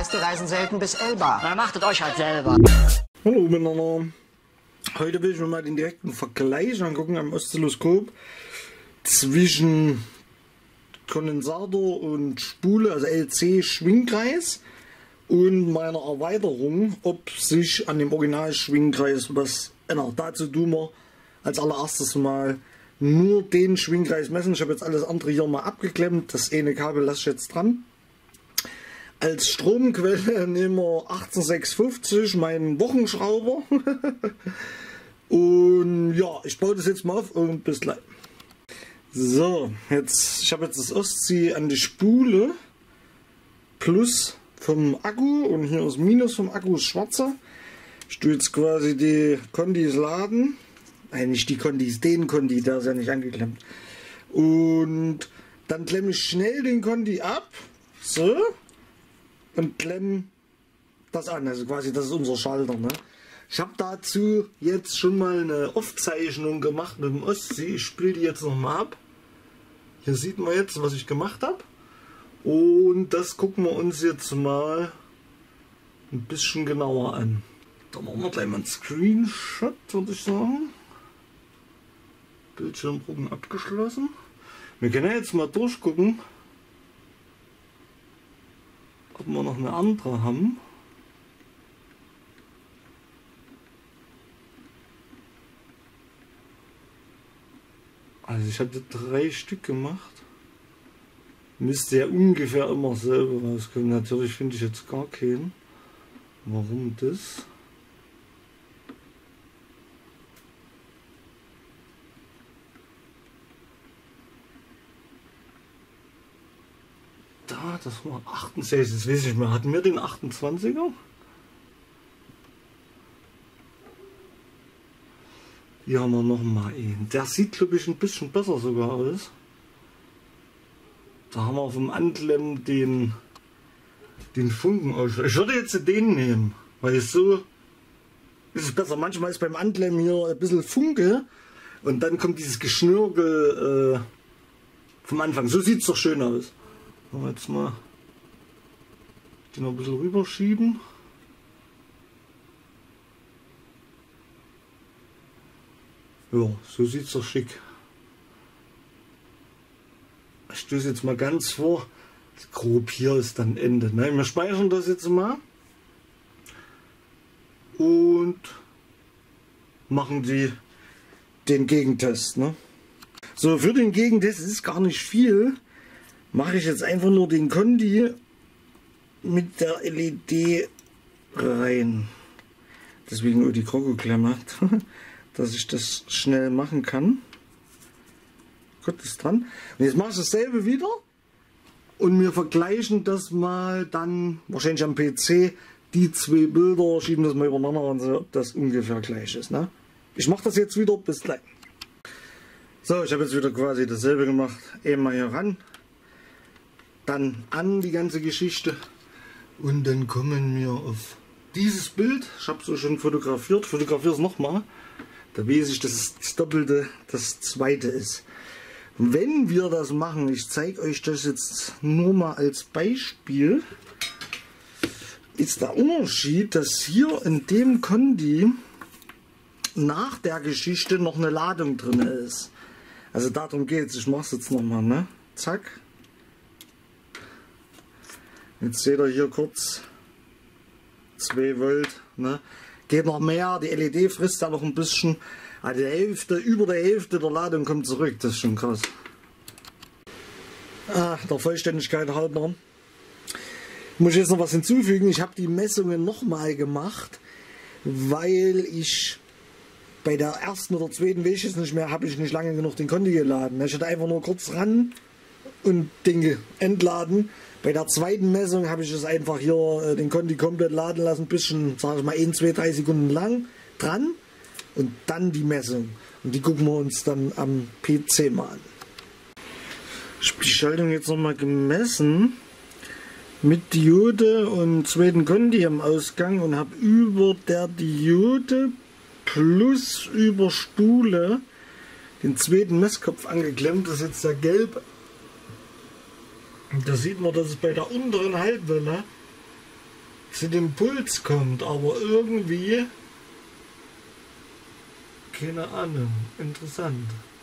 heißt, die reisen selten bis Elba. Na, macht es euch halt selber. Hallo miteinander. Heute will ich mir mal den direkten Vergleich angucken am Oszilloskop zwischen Kondensator und Spule, also LC-Schwingkreis, und meiner Erweiterung, ob sich an dem Original-Schwingkreis was ändert. Dazu tun wir als allererstes mal nur den Schwingkreis messen. Ich habe jetzt alles andere hier mal abgeklemmt. Das eine Kabel lasse ich jetzt dran. Als Stromquelle nehmen wir 18650, meinen Wochenschrauber. Und ja, ich baue das jetzt mal auf und bis gleich. So, ich habe jetzt das Ostsee an die Spule, Plus vom Akku, und hier ist Minus vom Akku, ist schwarzer. Ich tue jetzt quasi die Kondis laden. Nein, nicht die Kondis, den Kondi, der ist ja nicht angeklemmt. Und dann klemme ich schnell den Kondi ab. So. Und klemme das an. Also quasi, das ist unser Schalter. Ne? Ich habe dazu jetzt schon mal eine Aufzeichnung gemacht mit dem Ostsee. Ich spiele die jetzt nochmal ab. Hier sieht man jetzt, was ich gemacht habe. Und das gucken wir uns jetzt mal ein bisschen genauer an. Da machen wir gleich mal einen Screenshot, würde ich sagen. Bildschirmproben abgeschlossen. Wir können ja jetzt mal durchgucken, ob wir noch eine andere haben. Also ich hatte 3 Stück gemacht. Müsste ja ungefähr immer selber rauskommen. Natürlich finde ich jetzt gar keinen. Warum das? Da, das war 68, das weiß ich nicht mehr. Hatten wir den 28er? Hier haben wir noch mal einen. Der sieht, glaube ich, ein bisschen besser sogar aus. Da haben wir vom Anklemmen den Funken aus. Ich würde jetzt den nehmen, weil so ist es besser. Manchmal ist beim Anklemmen hier ein bisschen Funke und dann kommt dieses Geschnörkel vom Anfang. So sieht es doch schön aus. Jetzt mal den noch ein bisschen rüberschieben. Ja, so sieht es doch schick. Ich stöße jetzt mal ganz vor. Grob hier ist dann Ende. Ne? Wir speichern das jetzt mal und machen den Gegentest. Ne? So, für den Gegentest ist gar nicht viel. Mache ich jetzt einfach nur den Kondi mit der LED rein. Deswegen auch die Krokoklemme, dass ich das schnell machen kann. Gut, ist dran. Und jetzt mache ich dasselbe wieder und wir vergleichen das mal dann wahrscheinlich am PC. Die 2 Bilder, schieben das mal übereinander und so, ob das ungefähr gleich ist. Ne? Ich mache das jetzt wieder, bis gleich. So, ich habe jetzt wieder quasi dasselbe gemacht. Einmal hier ran. Dann an die ganze Geschichte und dann kommen wir auf dieses Bild. Ich habe es schon fotografiert. Fotografiere es nochmal. Da weiß ich, dass es das Doppelte, das zweite ist. Wenn wir das machen, ich zeige euch das jetzt nur mal als Beispiel, ist der Unterschied, dass hier in dem Kondi nach der Geschichte noch eine Ladung drin ist. Also darum geht es. Ich mache es jetzt nochmal. Ne? Zack. Jetzt seht ihr hier kurz 2 Volt, ne? Geht noch mehr, die LED frisst da noch ein bisschen, also die Hälfte, über der Hälfte der Ladung kommt zurück, das ist schon krass. Der Vollständigkeit halber muss ich jetzt noch was hinzufügen. Ich habe die Messungen nochmal gemacht, weil ich bei der ersten oder zweiten, weiß ich es nicht mehr, habe ich nicht lange genug den Kondi geladen. Ich hatte einfach nur kurz ran und den entladen. Bei der zweiten Messung habe ich es einfach hier den Kondi komplett laden lassen, ein bisschen, sage ich mal, 1, 2, 3 Sekunden lang dran und dann die Messung. Und die gucken wir uns dann am PC mal an. Ich habe die Schaltung jetzt nochmal gemessen mit Diode und zweiten Kondi am Ausgang und habe über der Diode plus über Spule den zweiten Messkopf angeklemmt. Das ist jetzt der gelbe. Da sieht man, dass es bei der unteren Halbwelle zu dem Puls kommt, aber irgendwie, keine Ahnung, interessant.